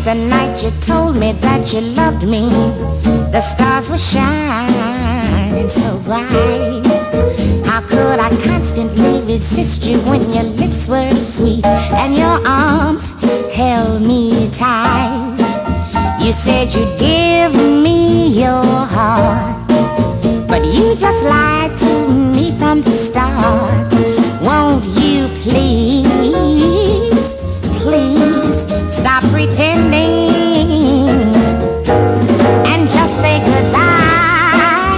The night you told me that you loved me, the stars were shining so bright. How could I constantly resist you when your lips were sweet and your arms held me tight? You said you'd give me your heart, but you just lied to me from the start. Won't you please, please stop pretending and just say goodbye?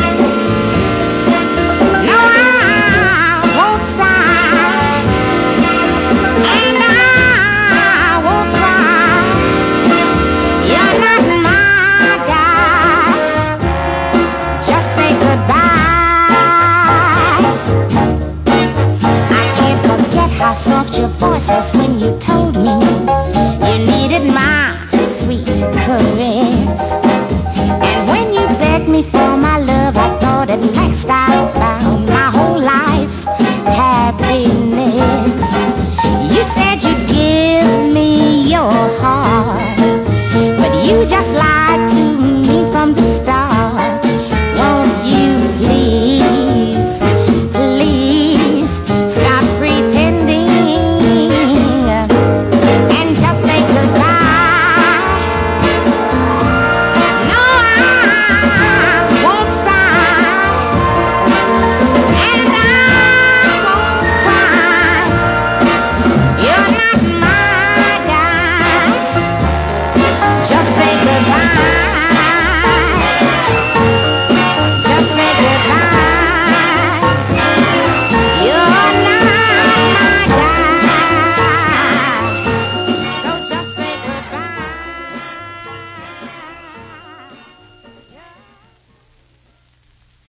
No, I won't sigh and I won't cry. You're not my guy. Just say goodbye. I can't forget how soft your voice was when you